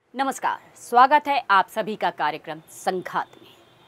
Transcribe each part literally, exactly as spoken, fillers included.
नमस्कार, स्वागत है आप सभी का कार्यक्रम संघात में।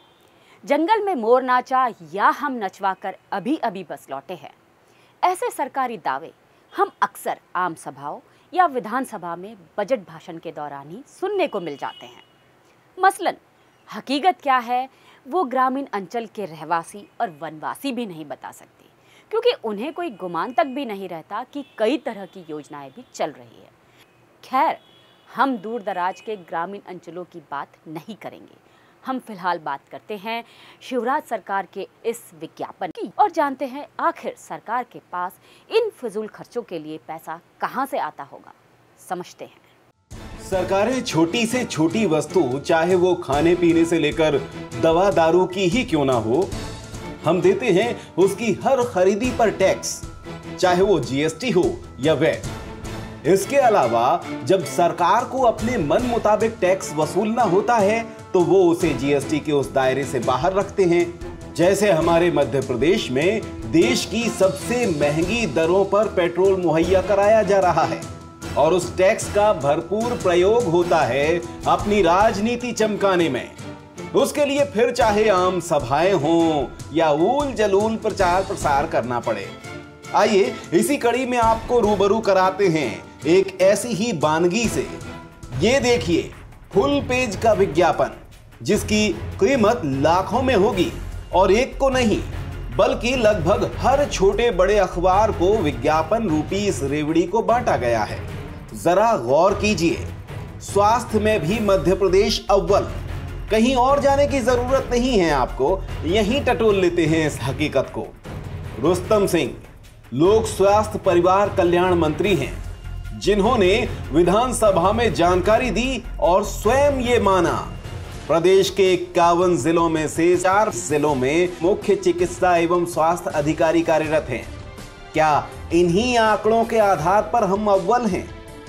जंगल में मोर नाचा या हम नचवा कर अभी अभी बस लौटे हैं, ऐसे सरकारी दावे हम अक्सर आम सभाओं या विधानसभा में बजट भाषण के दौरान ही सुनने को मिल जाते हैं। मसलन हकीकत क्या है वो ग्रामीण अंचल के रहवासी और वनवासी भी नहीं बता सकते, क्योंकि उन्हें कोई गुमान तक भी नहीं रहता कि कई तरह की योजनाएं भी चल रही है। खैर, हम दूर दराज के ग्रामीण अंचलों की बात नहीं करेंगे। हम फिलहाल बात करते हैं शिवराज सरकार के इस विज्ञापन की और जानते हैं आखिर सरकार के पास इन फिजूल खर्चों के लिए पैसा कहां से आता होगा। समझते हैं। सरकारें छोटी से छोटी वस्तु, चाहे वो खाने पीने से लेकर दवा दारू की ही क्यों ना हो, हम देते हैं उसकी हर खरीदी पर टैक्स, चाहे वो जीएसटी हो या वैट। इसके अलावा जब सरकार को अपने मन मुताबिक टैक्स वसूलना होता है तो वो उसे जीएसटी के उस दायरे से बाहर रखते हैं। जैसे हमारे मध्य प्रदेश में देश की सबसे महंगी दरों पर पेट्रोल मुहैया कराया जा रहा है और उस टैक्स का भरपूर प्रयोग होता है अपनी राजनीति चमकाने में। उसके लिए फिर चाहे आम सभाएं हों या ऊल जलूल प्रचार प्रसार करना पड़े। आइए इसी कड़ी में आपको रूबरू कराते हैं एक ऐसी ही बानगी से। ये देखिए फुल पेज का विज्ञापन जिसकी कीमत लाखों में होगी और एक को नहीं बल्कि लगभग हर छोटे बड़े अखबार को विज्ञापन रूपी इस रेवड़ी को बांटा गया है। जरा गौर कीजिए, स्वास्थ्य में भी मध्य प्रदेश अव्वल। कहीं और जाने की जरूरत नहीं है आपको, यहीं टटोल लेते हैं इस हकीकत को। रुस्तम सिंह लोक स्वास्थ्य परिवार कल्याण मंत्री हैं, जिन्होंने विधानसभा में जानकारी दी और स्वयं ये माना प्रदेश के इक्यावन जिलों में से चार जिलों में मुख्य चिकित्सा एवं स्वास्थ्य अधिकारी कार्यरत हैं। क्या इन्हीं आंकड़ों के आधार पर हम अव्वल हैं?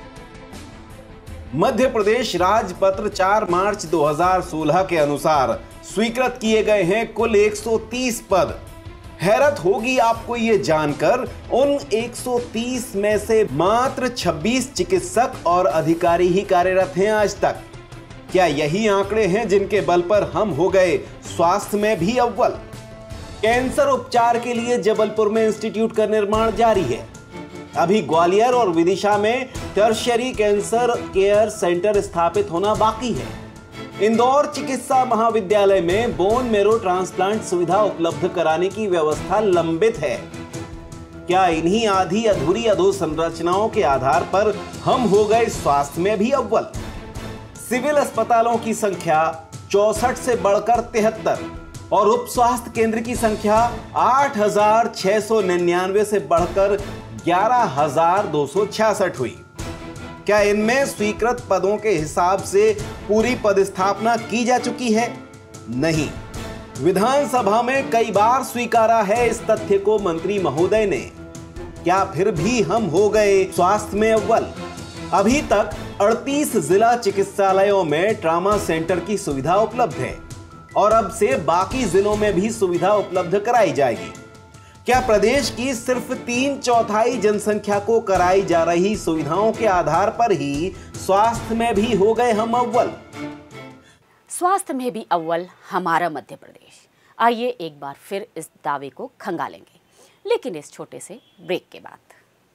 मध्य प्रदेश राजपत्र चार मार्च दो हज़ार सोलह के अनुसार स्वीकृत किए गए हैं कुल एक सौ तीस पद। हैरत होगी आपको ये जानकर, उन एक सौ तीस में से मात्र छब्बीस चिकित्सक और अधिकारी ही कार्यरत हैं आज तक। क्या यही आंकड़े हैं जिनके बल पर हम हो गए स्वास्थ्य में भी अव्वल? कैंसर उपचार के लिए जबलपुर में इंस्टीट्यूट का निर्माण जारी है। अभी ग्वालियर और विदिशा में टर्शियरी कैंसर केयर सेंटर स्थापित होना बाकी है। इंदौर चिकित्सा महाविद्यालय में बोन मेरो ट्रांसप्लांट सुविधा उपलब्ध कराने की व्यवस्था लंबित है। क्या इन्हीं आधी अधूरी अधोसंरचनाओं के आधार पर हम हो गए स्वास्थ्य में भी अव्वल? सिविल अस्पतालों की संख्या चौसठ से बढ़कर तिहत्तर और उप स्वास्थ्य केंद्र की संख्या आठ हजार छह सौ निन्यानवे से बढ़कर ग्यारह हजार दो सौ छियासठ हुई। क्या इनमें स्वीकृत पदों के हिसाब से पूरी पदस्थापना की जा चुकी है? नहीं। विधानसभा में कई बार स्वीकारा है इस तथ्य को मंत्री महोदय ने। क्या फिर भी हम हो गए स्वास्थ्य में अव्वल? अभी तक अड़तीस जिला चिकित्सालयों में ट्रॉमा सेंटर की सुविधा उपलब्ध है और अब से बाकी जिलों में भी सुविधा उपलब्ध कराई जाएगी। क्या प्रदेश की सिर्फ तीन चौथाई जनसंख्या को कराई जा रही सुविधाओं के आधार पर ही स्वास्थ्य में भी हो गए हम अव्वल? स्वास्थ्य में भी अव्वल हमारा मध्य प्रदेश। आइए एक बार फिर इस दावे को खंगालेंगे, लेकिन इस छोटे से ब्रेक के बाद।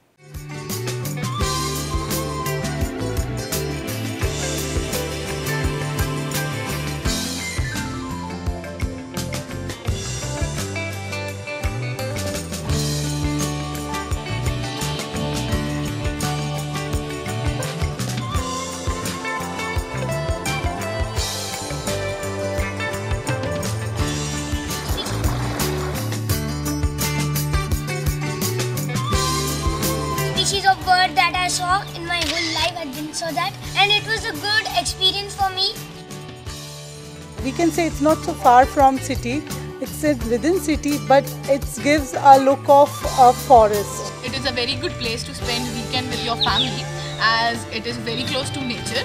That I saw in my whole life, I didn't saw that, and it was a good experience for me. We can say it's not so far from city, it's within city, but it gives a look of a forest. It is a very good place to spend weekend with your family as it is very close to nature.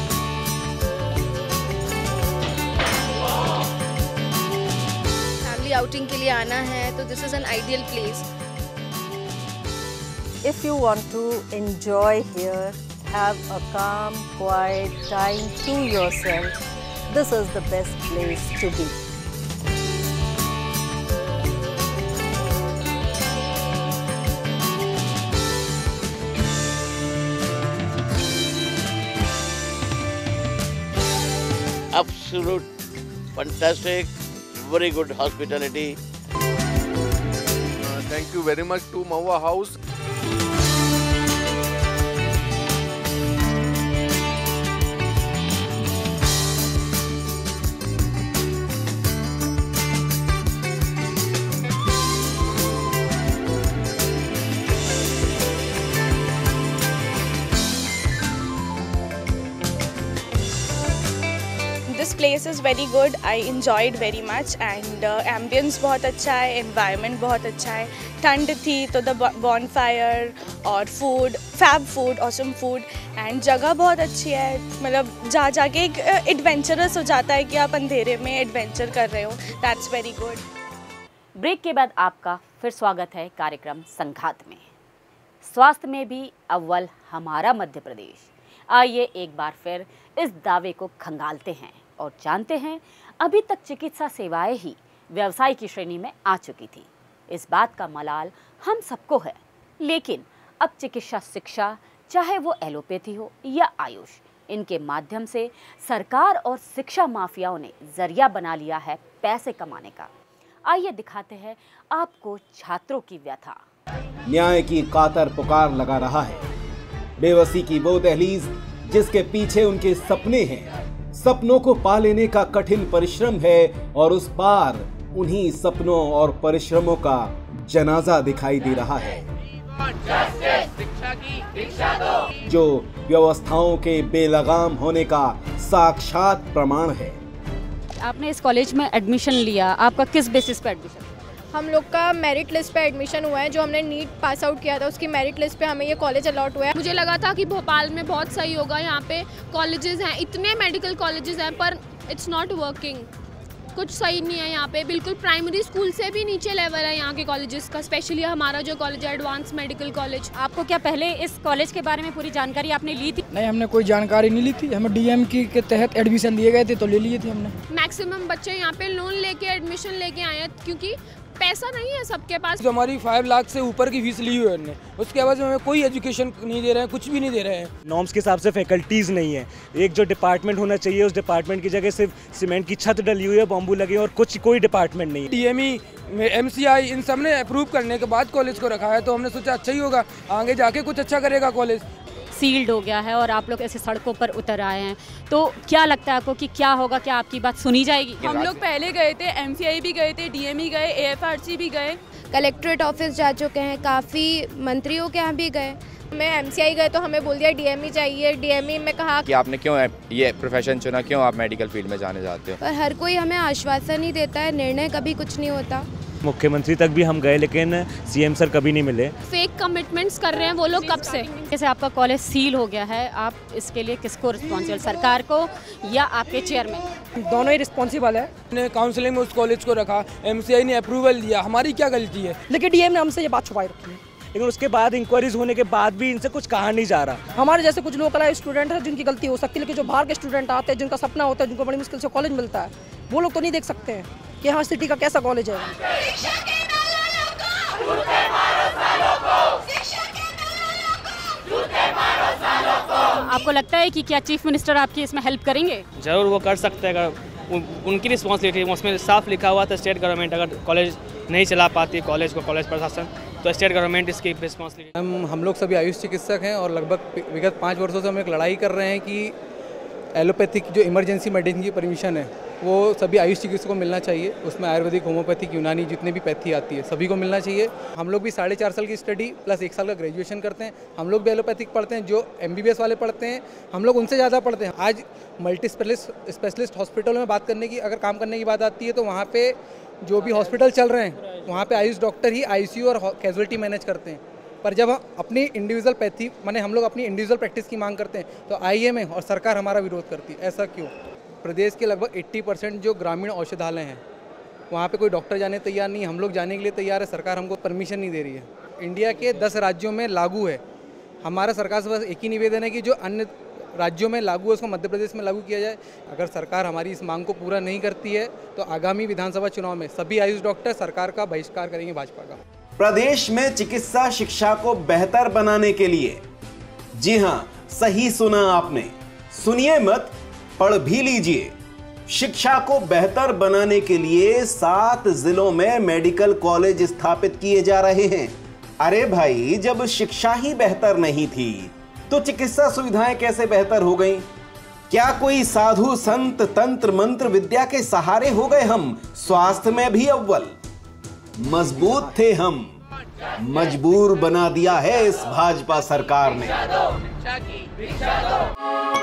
Family outing के लिए आना है तो this is an ideal place. If you want to enjoy here, have a calm, quiet time to yourself, this is the best place to be. Absolute fantastic, very good hospitality. Uh, thank you very much to Maua House. This place is very good. I enjoyed very much and uh, ambience बहुत अच्छा है, environment बहुत अच्छा है. ठंड थी तो the bonfire और food, fab food, awesome food and जगह बहुत अच्छी है. मतलब जा जाके एक adventurous हो जाता है कि आप अंधेरे में adventure कर रहे हो. That's very good. ब्रेक के बाद आपका फिर स्वागत है कार्यक्रम संघात में. स्वास्थ्य में भी अव्वल हमारा मध्य प्रदेश. आइए एक बार फिर इस दावे को खंगालते हैं और जानते हैं अभी तक चिकित्सा सेवाएं ही व्यवसाय की श्रेणी में आ चुकी थी. इस बात का मलाल हम सबको है, लेकिन अब चिकित्सा शिक्षा चाहे वो एलोपैथी हो या आयुष, इनके माध्यम से सरकार और शिक्षा माफियाओं ने जरिया बना लिया है पैसे कमाने का. आइए दिखाते हैं आपको छात्रों की व्यथा. न्याय की कातर पुकार लगा रहा है. बेबसी की वो दहलीज जिसके पीछे उनके सपने हैं. सपनों को पा लेने का कठिन परिश्रम है और उस पार उन्हीं सपनों और परिश्रमों का जनाजा दिखाई दे रहा है, जो व्यवस्थाओं के बेलगाम होने का साक्षात प्रमाण है. आपने इस कॉलेज में एडमिशन लिया, आपका किस बेसिस पे एडमिशन? हम लोग का मेरिट लिस्ट पे एडमिशन हुआ है. जो हमने नीट पास आउट किया था उसकी मेरिट लिस्ट पे हमें ये कॉलेज अलॉट हुआ है. मुझे लगा था कि भोपाल में बहुत सही होगा, यहाँ पे कॉलेजेस हैं, इतने मेडिकल कॉलेजेस हैं, पर इट्स नॉट वर्किंग. कुछ सही नहीं है यहाँ पे. बिल्कुल प्राइमरी स्कूल से भी नीचे लेवल है यहाँ के कॉलेजेस का. स्पेशली हमारा जो कॉलेज है एडवांस मेडिकल कॉलेज. आपको क्या पहले इस कॉलेज के बारे में पूरी जानकारी आपने ली थी? नहीं, हमने कोई जानकारी नहीं ली थी. हमें डीएम की के तहत एडमिशन दिए गए थे तो ले लिए थे हमने. मैक्सिमम बच्चे यहाँ पे लोन लेके एडमिशन लेके आए हैं क्योंकि पैसा नहीं है सबके पास. जो हमारी फाइव लाख से ऊपर की फीस ली हुई है उन्होंने, उसके बाद हमें कोई एजुकेशन नहीं दे रहे हैं, कुछ भी नहीं दे रहे हैं. नॉर्म्स के हिसाब से फैकल्टीज नहीं है. एक जो डिपार्टमेंट होना चाहिए उस डिपार्टमेंट की जगह सिर्फ सीमेंट की छत डली हुई है, बॉम्बू लगे और कुछ कोई डिपार्टमेंट नहीं है. डीएमई, एमसीआई इन सब ने अप्रूव करने के बाद कॉलेज को रखा है तो हमने सोचा अच्छा ही होगा, आगे जाके कुछ अच्छा करेगा कॉलेज. सील्ड हो गया है और आप लोग ऐसे सड़कों पर उतर आए हैं, तो क्या लगता है आपको कि क्या होगा, क्या आपकी बात सुनी जाएगी? हम लोग पहले गए थे, एमसीआई भी गए थे, डीएमई गए, एएफआरसी भी गए, कलेक्ट्रेट ऑफिस जा चुके हैं, काफ़ी मंत्रियों के यहाँ भी गए. मैं एमसीआई गए तो हमें बोल दिया डीएमई चाहिए. डीएमई में कहा कि आपने क्यों ये प्रोफेशन चुना, क्यों आप मेडिकल फील्ड में जाने चाहते हो. पर हर कोई हमें आश्वासन ही देता है, निर्णय कभी कुछ नहीं होता. मुख्यमंत्री तक भी हम गए लेकिन सीएम सर कभी नहीं मिले. फेक कमिटमेंट्स कर रहे हैं वो लोग कब से. जैसे आपका कॉलेज सील हो गया है, आप इसके लिए किसको रिस्पॉन्सिबल, सरकार को या आपके चेयरमैन? दोनों ही रिस्पॉन्सिबल है. ने काउंसलिंग में उस कॉलेज को रखा, एमसीआई ने अप्रूवल दिया, हमारी क्या गलती है? लेकिन डीएम ने हमसे ये बात छुपाई रखी है. लेकिन उसके बाद इंक्वायरीज होने के बाद भी इनसे कुछ कहा नहीं जा रहा. हमारे जैसे कुछ लोकल स्टूडेंट हैं जिनकी गलती हो सकती है, लेकिन जो बाहर के स्टूडेंट आते हैं, जिनका सपना होता है, जिनको बड़ी मुश्किल से कॉलेज मिलता है, वो लोग तो नहीं देख सकते हैं कि हाँ सिटी का कैसा कॉलेज है. आपको लगता है कि क्या चीफ मिनिस्टर आपकी इसमें हेल्प करेंगे? जरूर वो कर सकते हैं. अगर उन, उनकी रिस्पॉन्सिबिलिटी, उसमें साफ लिखा हुआ था स्टेट गवर्नमेंट अगर कॉलेज नहीं चला पाती कॉलेज को, कॉलेज प्रशासन, तो स्टेट गवर्नमेंट इसकी रिस्पॉन्सिबिलिटी. हम हम लोग सभी आयुष चिकित्सक हैं और लगभग विगत पाँच वर्षों से हम एक लड़ाई कर रहे हैं कि एलोपैथिक जो इमरजेंसी मेडिसिन की परमिशन है वो सभी आयुष चिकित्सकों को मिलना चाहिए. उसमें आयुर्वेदिक, होम्योपैथिक, यूनानी जितने भी पैथी आती है सभी को मिलना चाहिए. हम लोग भी साढ़े चार साल की स्टडी प्लस एक साल का ग्रेजुएशन करते हैं. हम लोग भी एलोपैथिक पढ़ते हैं. जो एमबीबीएस वाले पढ़ते हैं हम लोग उनसे ज़्यादा पढ़ते हैं. आज मल्टी स्पेशलिस्ट स्पेशलिस्ट हॉस्पिटलों में बात करने की, अगर काम करने की बात आती है तो वहाँ पर जो भी हॉस्पिटल चल रहे हैं वहाँ पर आयुष डॉक्टर ही आईसीयू और कैजुअलिटी मैनेज करते हैं. पर जब हम अपनी इंडिविजुअल पैथी माने हम लोग अपनी इंडिविजुअल प्रैक्टिस की मांग करते हैं तो आईएमए और सरकार हमारा विरोध करती है. ऐसा क्यों? प्रदेश के लगभग अस्सी परसेंट जो ग्रामीण औषधालय हैं वहाँ पे कोई डॉक्टर जाने तैयार नहीं. हम लोग जाने के लिए तैयार है, सरकार हमको परमिशन नहीं दे रही है. इंडिया के दस राज्यों में लागू है हमारा सरकार से बस एक ही निवेदन है कि जो अन्य राज्यों में लागू है उसको मध्य प्रदेश में लागू किया जाए। अगर सरकार हमारी इस मांग को पूरा नहीं करती है तो आगामी विधानसभा चुनाव में सभी आयुष डॉक्टर सरकार का बहिष्कार करेंगे, भाजपा का। प्रदेश में चिकित्सा शिक्षा को बेहतर बनाने के लिए, जी हां, सही सुना आपने, सुनिए मत, पढ़ भी लीजिए। शिक्षा को बेहतर बनाने के लिए सात जिलों में मेडिकल कॉलेज स्थापित किए जा रहे हैं। अरे भाई, जब शिक्षा ही बेहतर नहीं थी तो चिकित्सा सुविधाएं कैसे बेहतर हो गईं? क्या कोई साधु संत तंत्र मंत्र विद्या के सहारे हो गए हम स्वास्थ्य में भी अव्वल? मजबूत थे हम, मजबूर बना दिया है इस भाजपा सरकार ने।